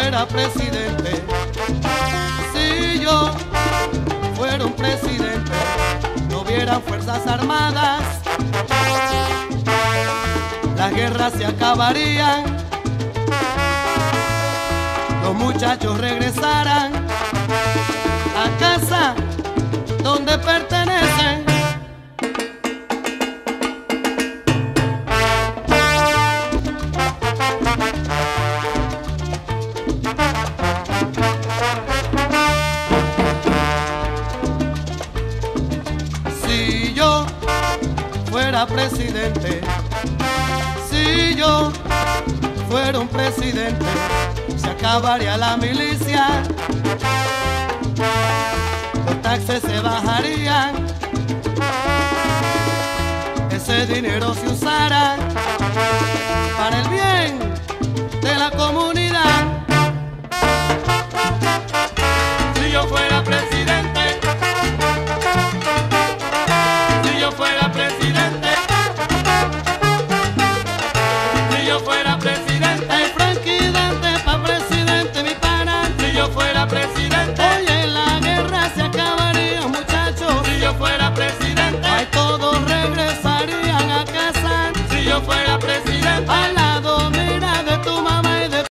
fuera presidente, si yo fuera un presidente, no hubieran fuerzas armadas, las guerras se acabarían, los muchachos regresarán a casa donde pertenecen. Si yo fuera presidente, si yo fuera un presidente, se acabaría la milicia, los taxes se bajarían, ese dinero se usara para el bien de la comunidad.